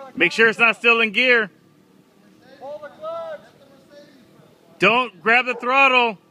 Make sure it's not still in gear. Hold the clutch. Don't grab the throttle.